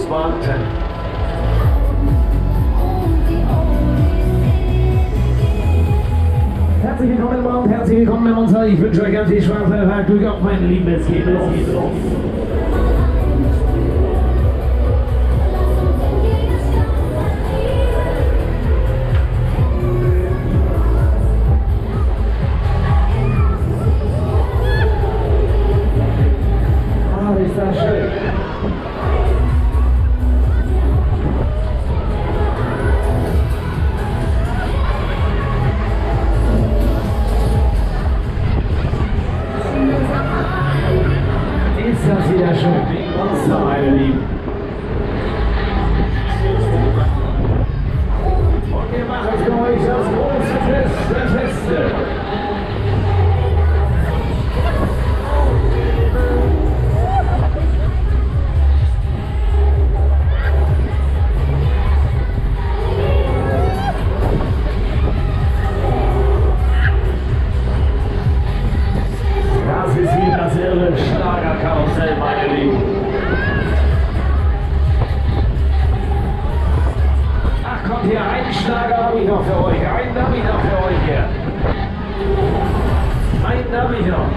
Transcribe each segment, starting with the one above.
warten. Herzlich willkommen und herzlich willkommen in unserer. Ich wünsche euch ganz viel Spaß bei der Fahrt. Glück auf, meine Lieben, es geht los. Ist das schön. Ist das wieder schön, die Monster, meine Lieben. Und wir machen für euch das große Fest der Feste. Das ist wie das irre Schlagerkarussell, meine Lieben. Ach kommt hier, einen Schlager habe ich noch für euch. Einen habe ich noch für euch hier. Einen habe ich noch.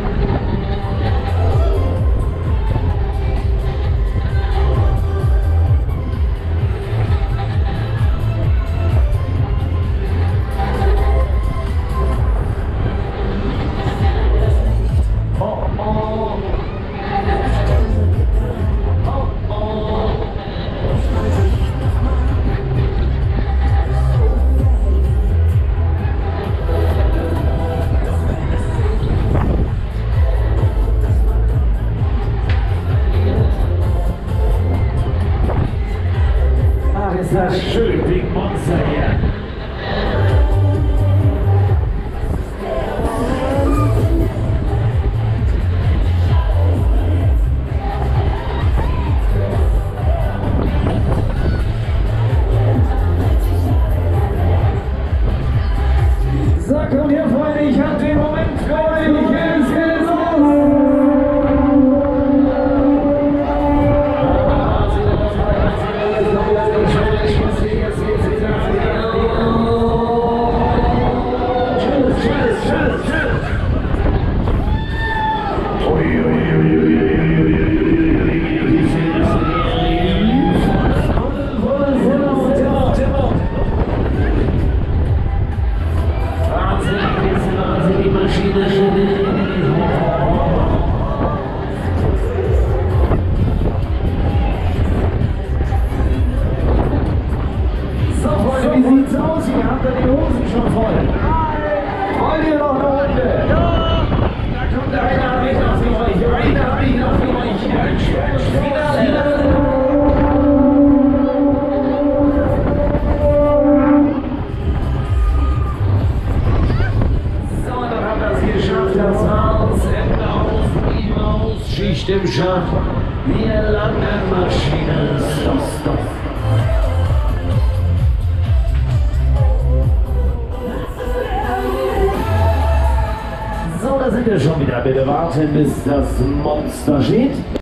Ist das schön, Big Monster hier. So, komm her, Freunde, ich hab den Moment für euch. Es geht los. Wie sieht's aus? Ihr habt ja die Hosen schon voll. Wollt ihr noch eine Runde? Ja! Da kommt einer, habe ich noch für euch. Einer habe ich noch für euch. So, dann habt ihr es geschafft. Das war's. Ende aus, ihm aus. Schicht im Schacht. Wir landen Maschine. Stop. So, da sind wir schon wieder. Bitte warten, bis das Monster steht.